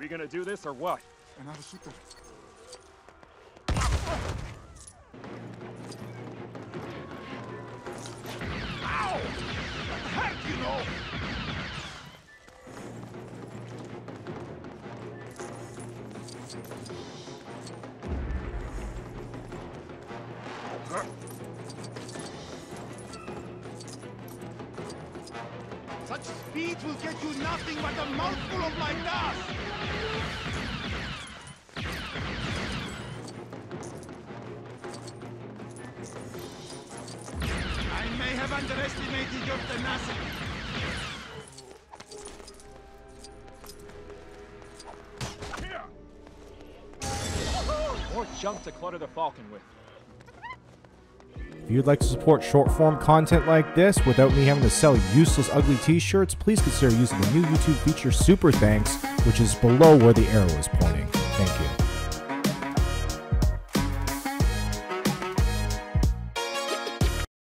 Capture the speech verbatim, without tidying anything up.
We gonna do this or what? Ow! What the heck, you know? Such speed will get you nothing but a mouthful of my dust! I may have underestimated your tenacity. More junk to clutter the Falcon with. If you'd like to support short-form content like this without me having to sell useless ugly t-shirts, please consider using the new YouTube feature Super Thanks, which is below where the arrow is pointing.